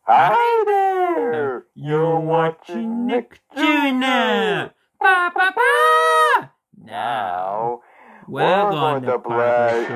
Hi there! You're watching Nickjr. Ba ba ba! Now we're going to play.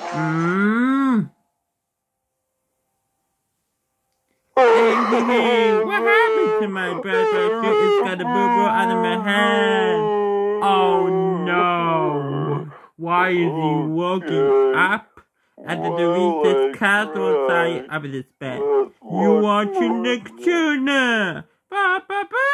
Hey, what happened to my brother? It's got a boo-boo out of my hand. Oh no! Why is he woken up? I had to delete this castle site of this bed. You watching Nickjr. Ba ba ba!